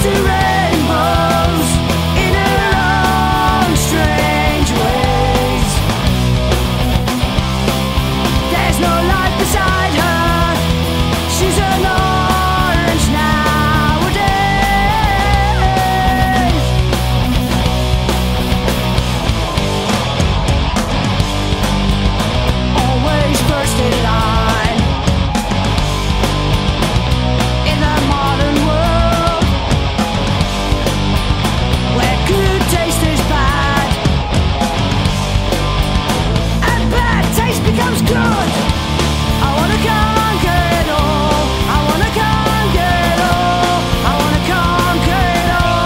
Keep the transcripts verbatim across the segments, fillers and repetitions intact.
see rainbows in her own strange ways. There's no life beside her, she's an orange nowadays. Always first in line in the modern world, where good taste is bad and bad taste becomes good. I wanna conquer it all, I wanna conquer it all, I wanna conquer it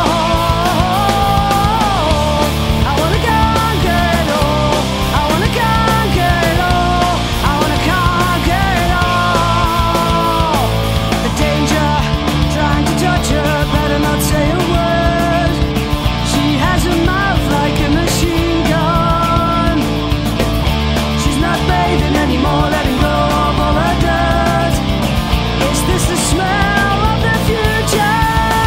all, I wanna conquer it all, I wanna conquer it all, I wanna conquer it all. The danger, trying to touch her, better not say a word. She has a mouth like a machine gun. She's not bathing anymore, letting go of all her dirt. Is this the smell of the future?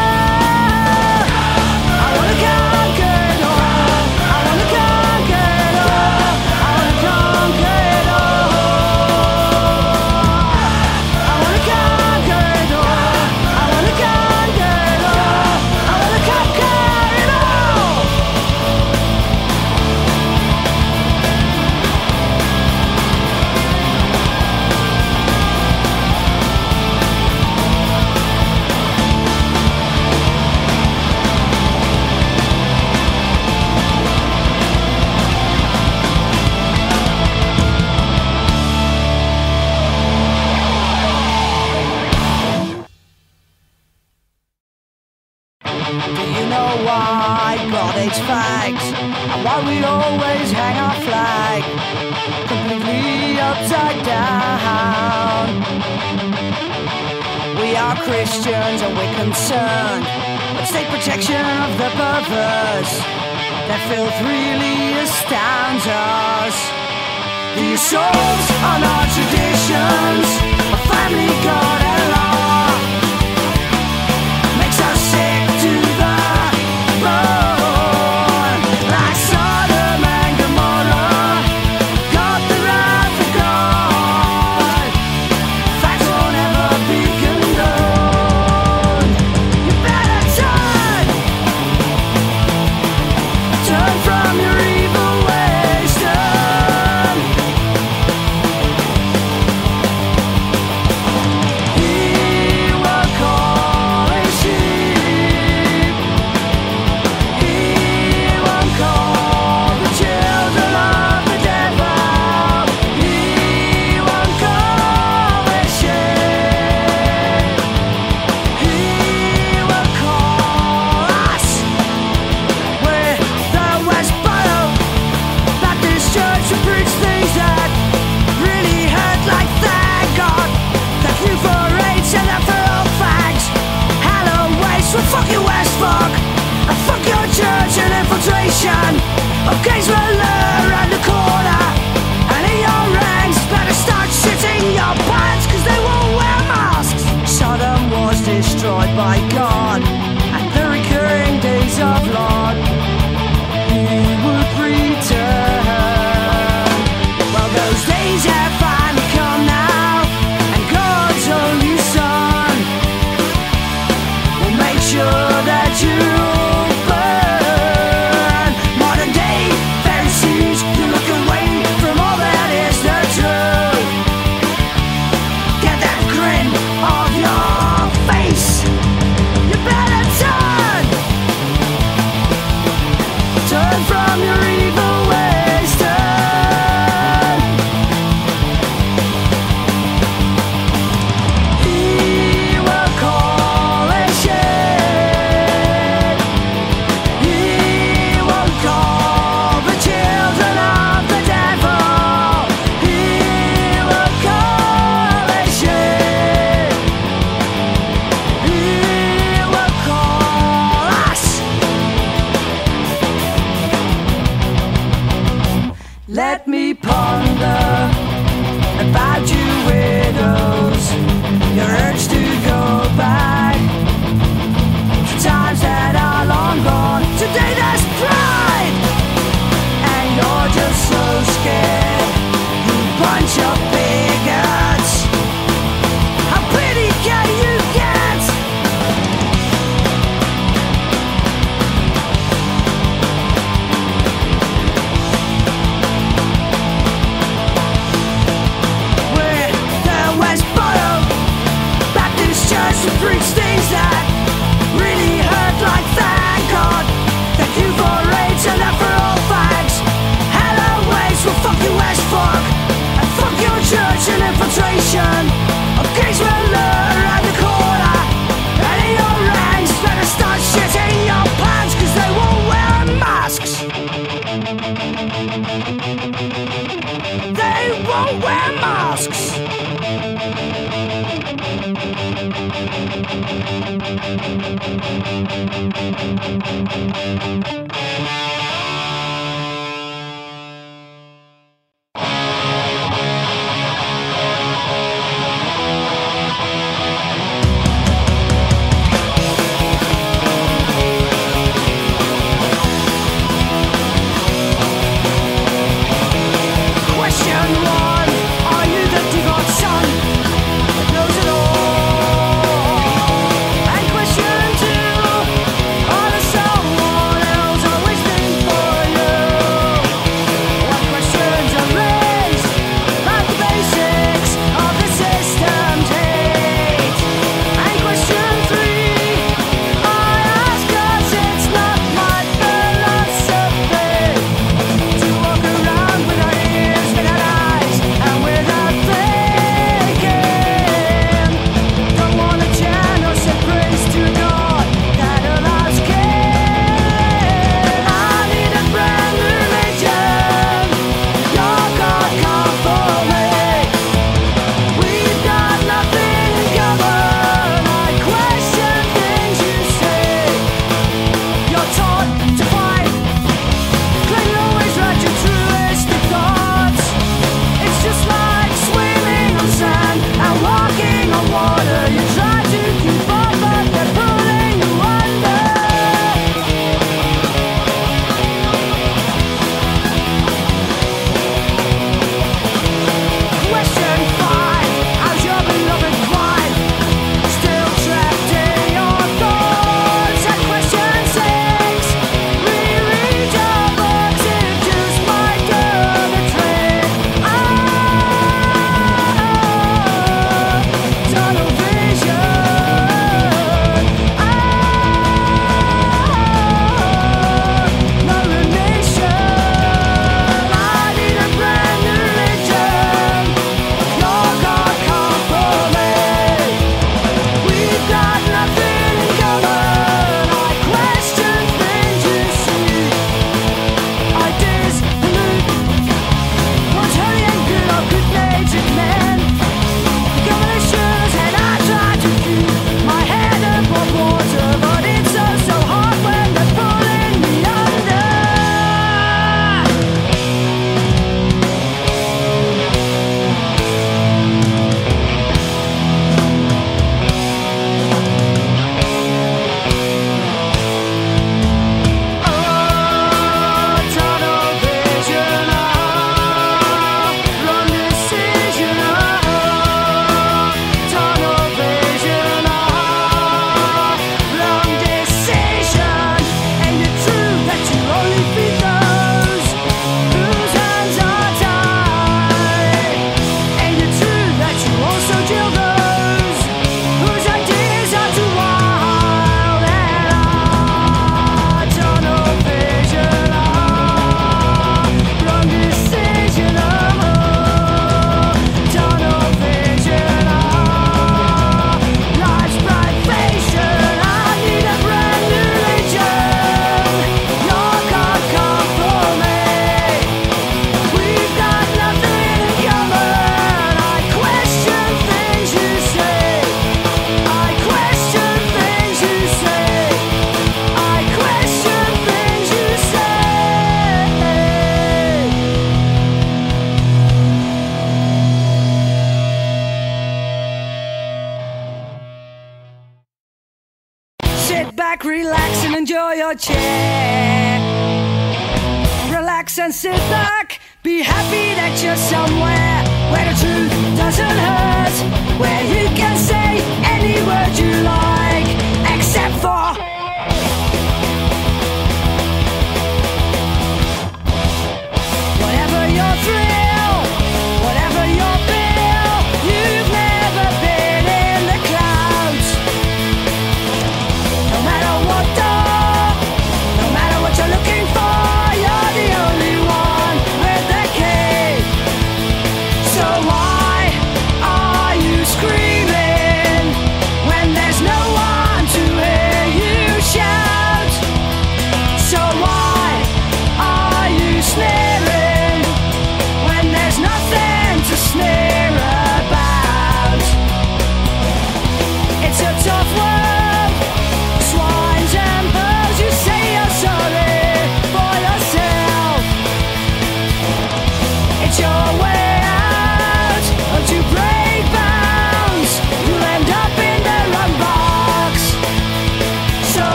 I wanna conquer it all, I wanna conquer it all, I wanna conquer it all. I wanna conquer it all, I wanna conquer it all, I wanna conquer it all. Do you know why God hates fags, and why we always hang our flag completely upside down? We are Christians and we're concerned with state protection of the perverse. Their filth really astounds us. The assault on our traditions of family, God and law makes us sick to the bone. Like Sodom and Gomorrah, got the wrath of God. Facts won't ever be condoned. You better turn, turn from your evil ways, turn. He will call his sheep. He won't call the children of the devil. He won't call his sheep. He will call us. We're the West Borough Baptist Church who preach things that really hurt, like thank God. Thank you for AIDS and that for all fags. Hello waste, well fuck you West Fork, and fuck your church and infiltration. Okay, so around the corner, and in your ranks better start shitting your pants, cause they won't wear masks. Sodom was destroyed by God, and the recurring days of Lord, he would return. Well, those days have finally come now, and God's only Son will make sure that you burn. Modern day Pharisees, you look away from all that is the truth. Get that grin off your face. You things that really hurt, like thank God, thank you for AIDS and that for all fags. Hello waste, well fuck you as fuck, and fuck your church and infiltration of gays will lure around the corner, and in your ranks better start shitting your pants, cause they won't wear masks. They won't wear masks. Question one, are you the devout son that knows it all? And question two, are there someone else always waiting for you? What questions are raised about the basics of the system's hate? And question three, I ask 'cause it's not my philosophy to walk around without ears, without eyes, and without thinking. Don't wanna chant or say praise to a God that allows killing. I need a brand new religion. Your God can't for me. We've got nothing in common. I question things you say. You're taught to fight, claim you always write your truest thoughts. It's just like swimming on sand and walking on water. You try to keep up, but they're pulling you under. Question five, how's your beloved wife? Still trapped in your thoughts. And question six, reread your books, it just might go the trick. Ah, tunnel vision. Ah, no relation. I need a brand new religion. Your God can't for me. We've got nothing in common. I question things you see. Ideas pollute what's holy and good or good-natured men. Combinations, and I try to keep my head above water, but it's so, so hard when they're pulling me under. Oh, tunnel vision, oh, wrong decision, oh, tunnel vision, oh, wrong decision. Ain't it true that you only feed those whose hands are tied? Ain't it true that you also jail those whose ideas are too wild? And ah, tunnel vision, oh, wrong decision, oh, tunnel vision, oh, life's bright vision. I need a brand new religion. Your God can't for me. We've got nothing in common. I question things you say. I question things you say. I question things you say. Sit back, relax, and enjoy your chair. Relax and sit back. Be happy that you're somewhere where the truth doesn't hurt, where you can say any word you like, except for whatever your thrill, whatever your bill. You've never been in the clouds.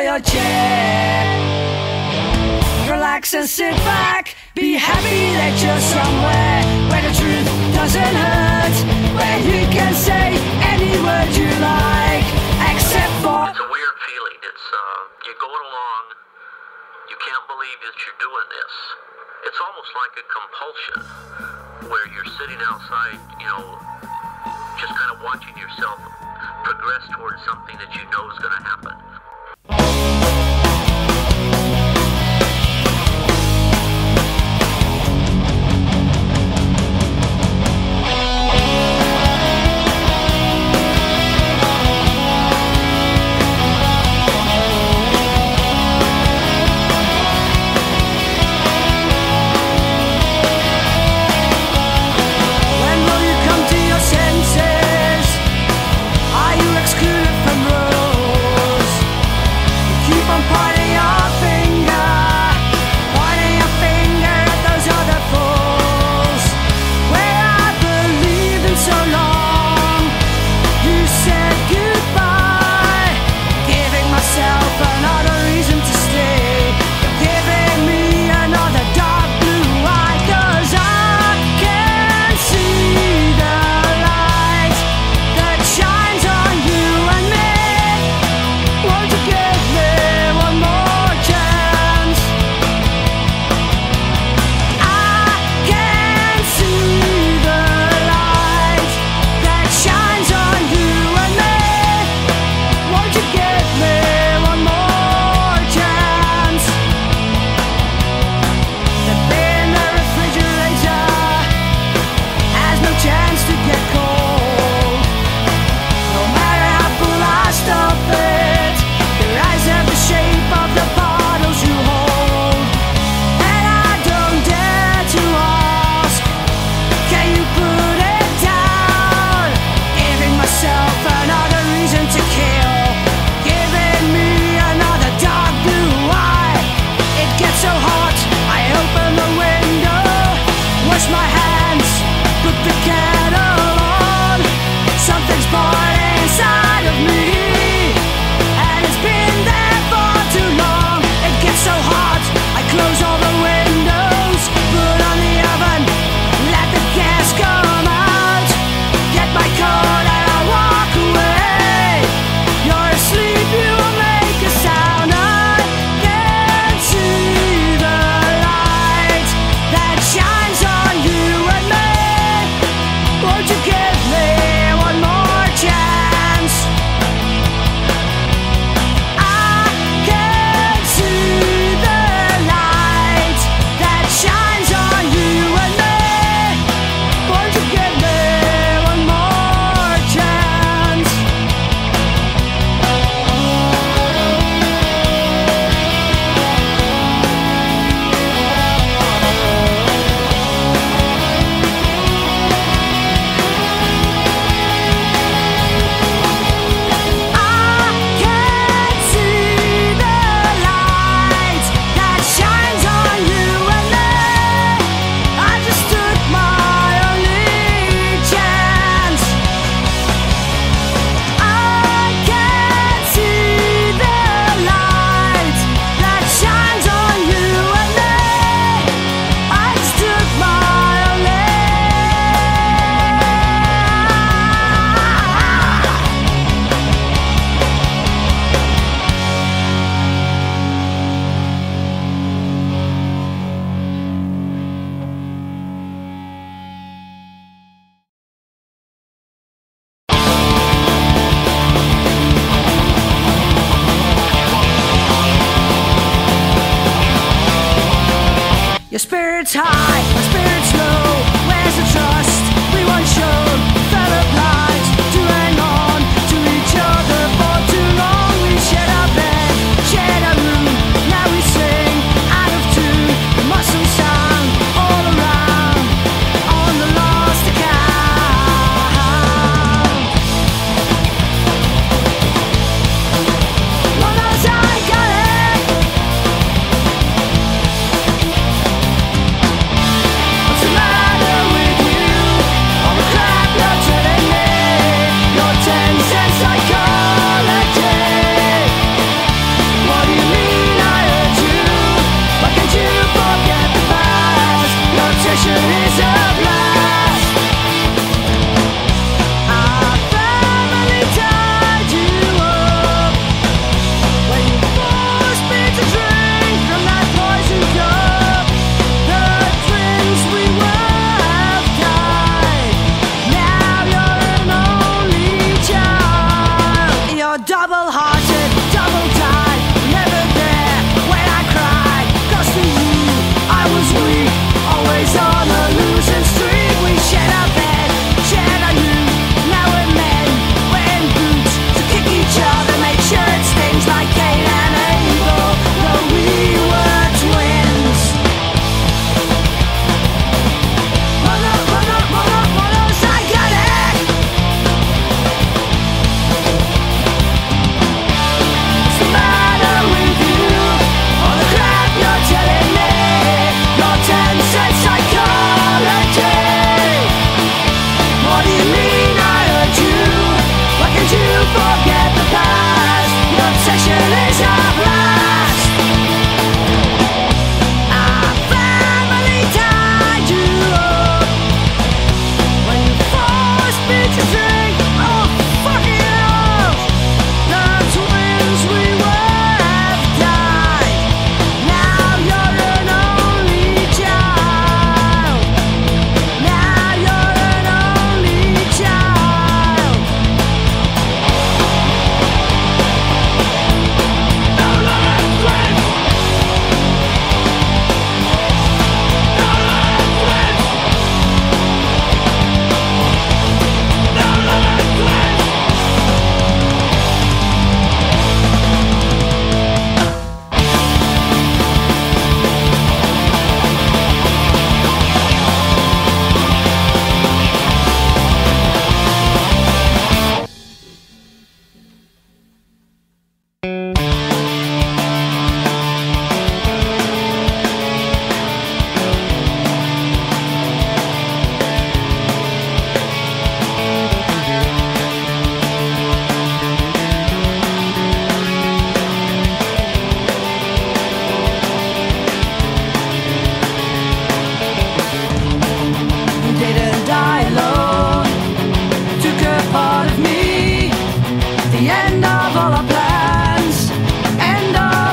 your chair. Relax and sit back, be happy that you're somewhere where the truth doesn't hurt, where you can say any word you like, except for... It's a weird feeling. It's, uh, you're going along, you can't believe that you're doing this. It's almost like a compulsion, where you're sitting outside, you know, just kind of watching yourself progress towards something that you know is going to happen. Your spirit's high, my spirit's low. Where's the trust we once showed? Fell apart to hang on to each other for too long. We shared our bed, shared our room. Now we sing out of tune. The muscle sound all around on the lost account. One more time, got it. What's the matter?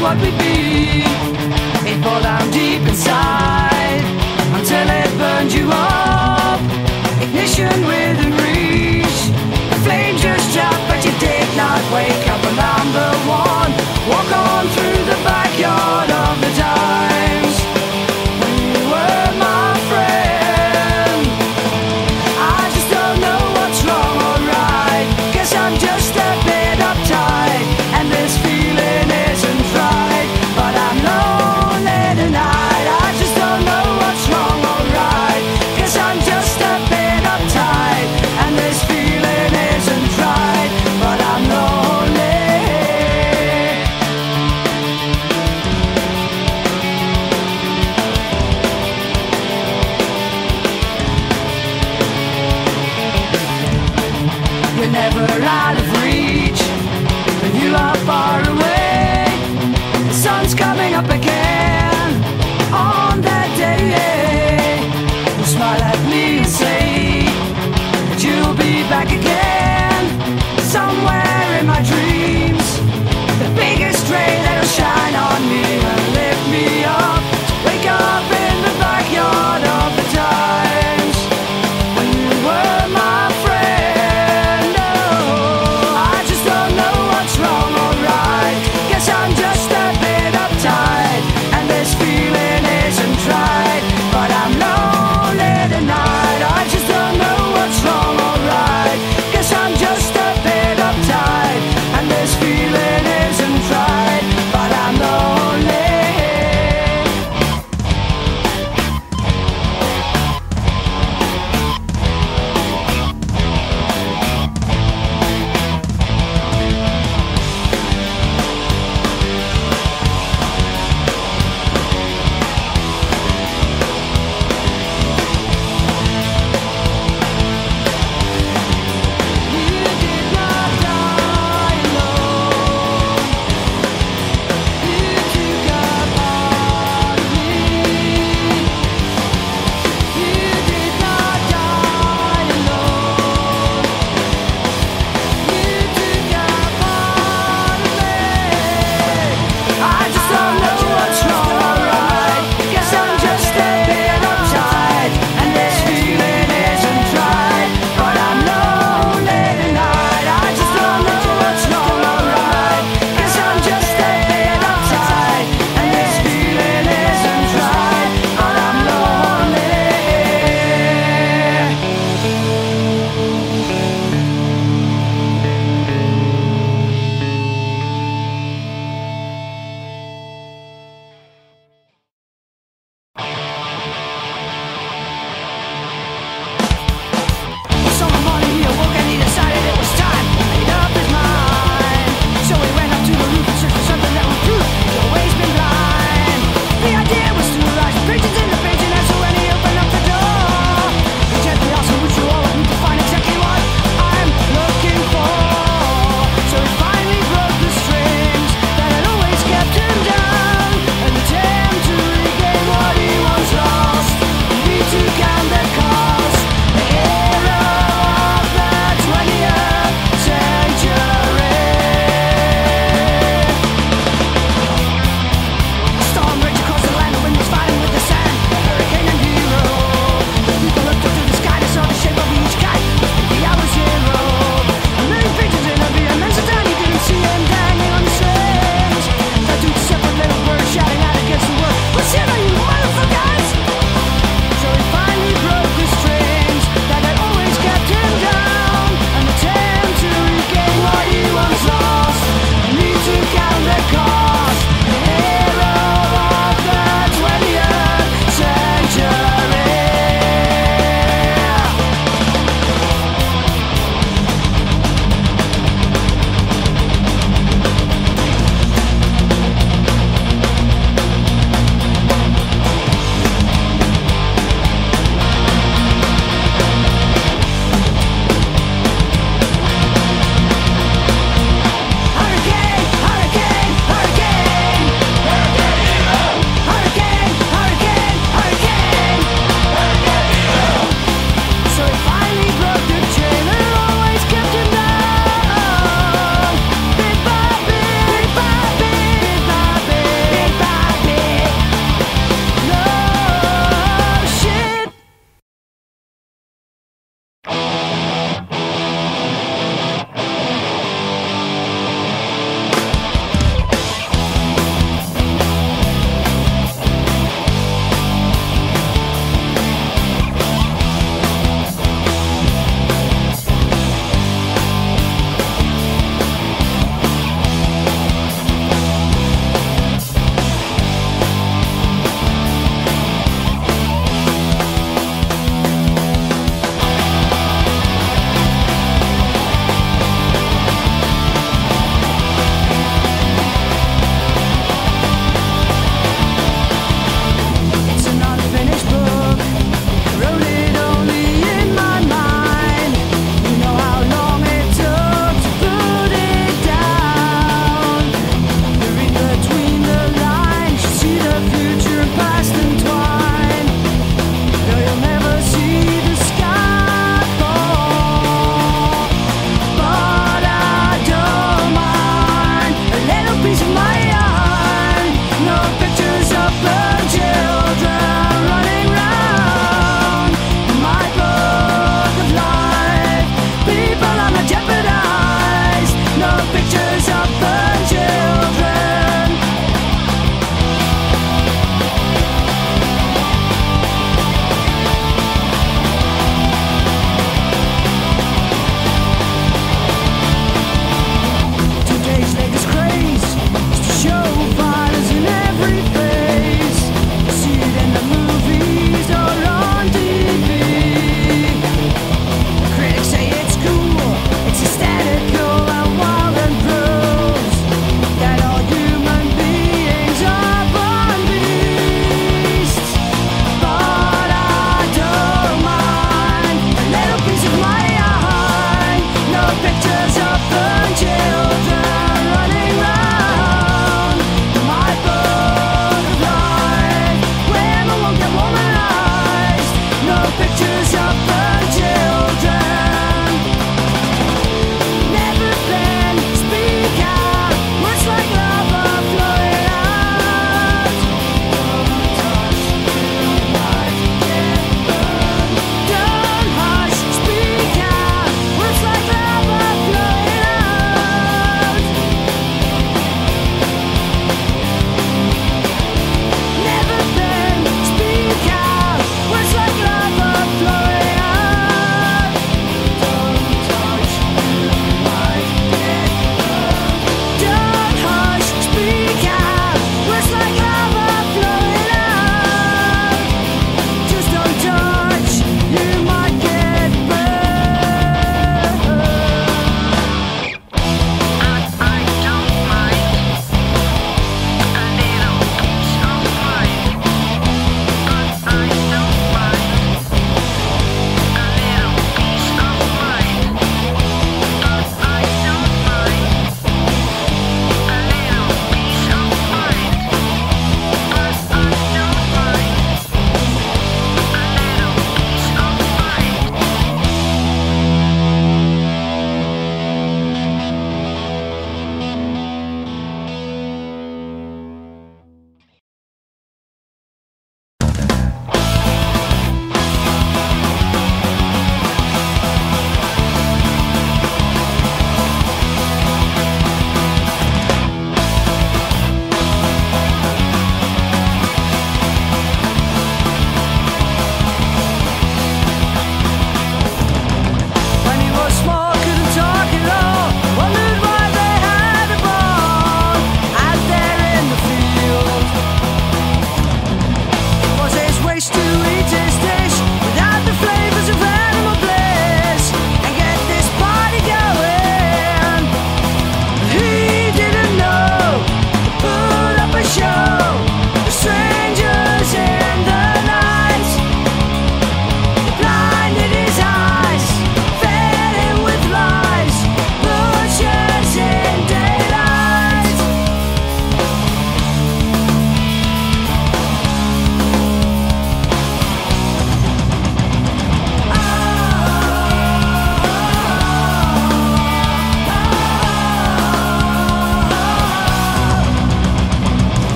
what we'd be. It bore down deep inside until it burned you up. Ignition within reach, the flame just dropped, but you did not wake up. And I'm the one, walk on through the backyard of the times when you were my friend. I just don't know what's wrong or right, guess I'm just a bit uptight, and this feeling isn't right, but I'm lonely tonight. I just don't know what's wrong or right, guess I'm just a bit uptight, and this feeling isn't right, but I'm lonely.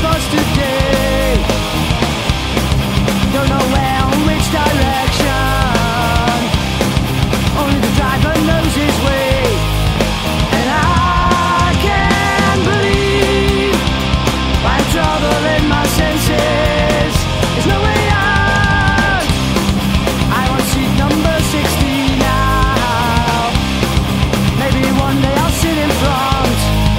lost today. Don't know where or which direction, only the driver knows his way. And I can't believe I'm troubling my senses. There's no way out. I want seat number sixty now. Maybe one day I'll sit in front.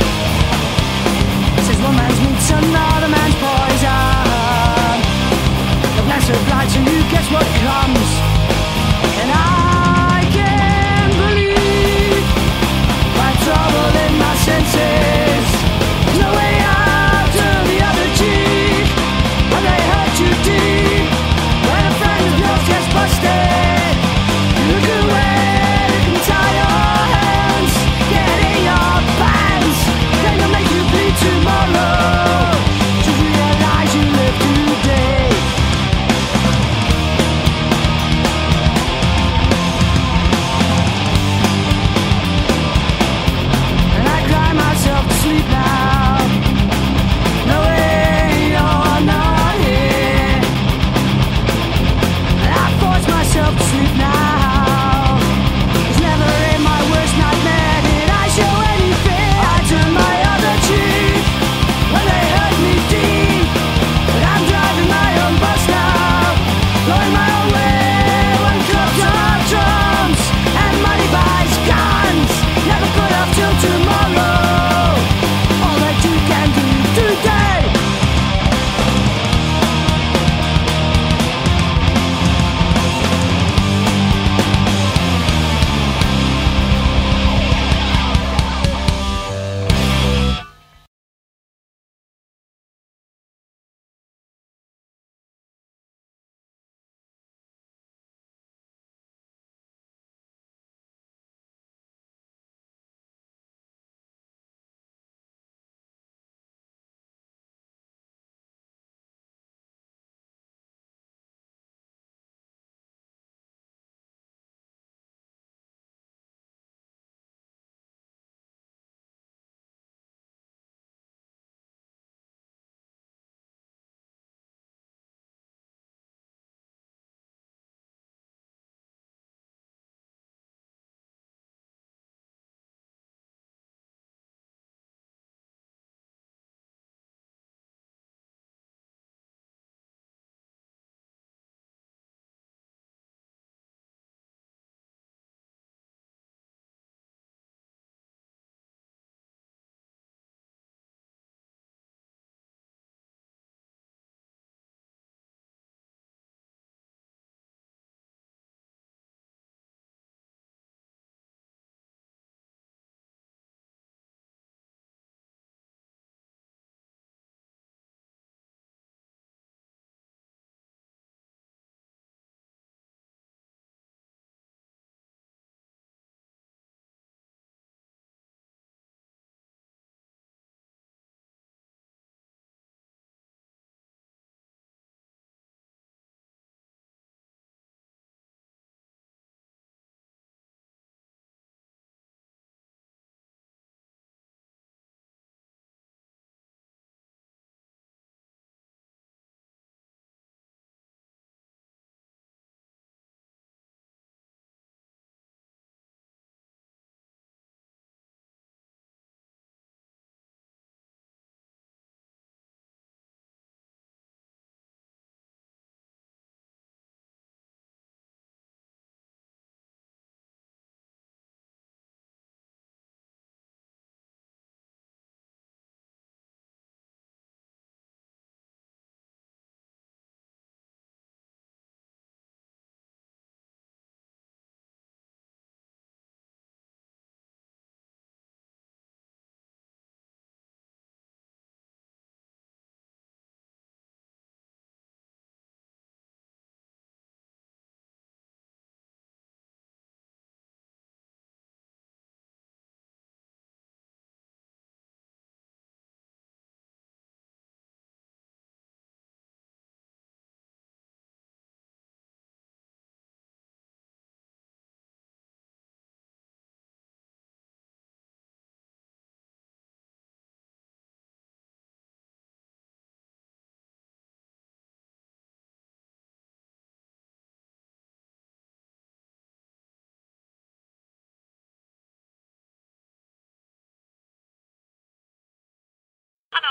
Says one man's meat's another man's poison. The blessed light and you guess what comes. And I can't believe I'm troubling my senses. There's no way out. Turn the other cheek. When they hurt you deep, when a friend of yours gets busted, you look away, you can tie your hands, get in your pants, then they'll make you bleed tomorrow to realize you live today.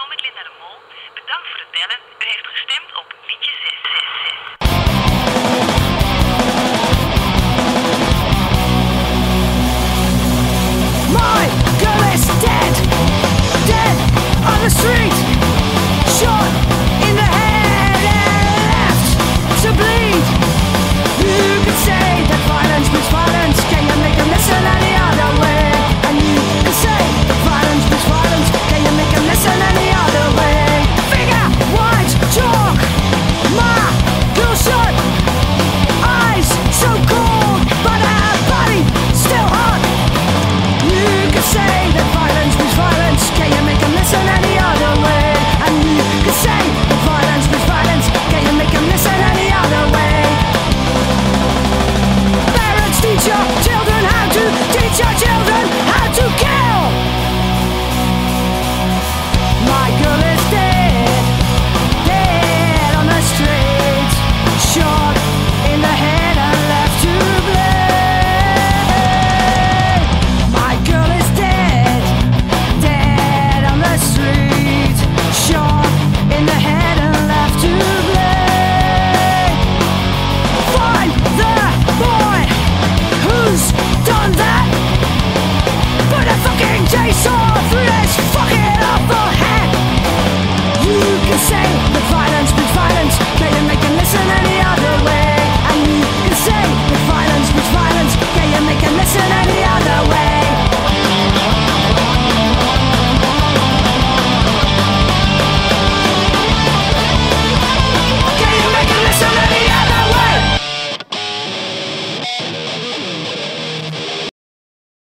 met Linda de Mol. Bedankt voor het bellen. U